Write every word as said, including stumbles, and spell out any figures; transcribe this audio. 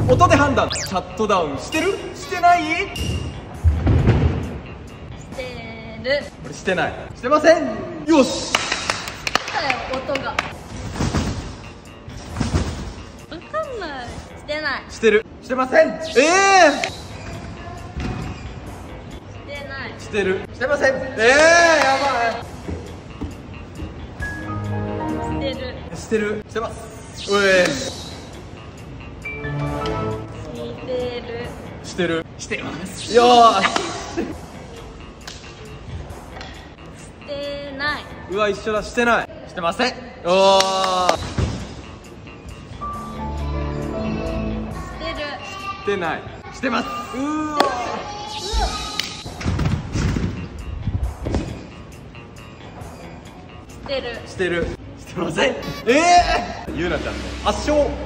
音で判断。シャットダウンしてるしてない？ してる。 俺してない。してません。よし。 だよ音が。わかんない。してない。 してる。してません。ええー、 してない。 してる。してません。ええー、やしてる。 ばい。してる。してます。うえしてる。 してる。してます。よーし。 してない。 うわ、一緒だ。してない。してません。おー。 してる。 してない。してます。うーわしてる。 してる。してません。ええー、ゆうなちゃんの圧勝。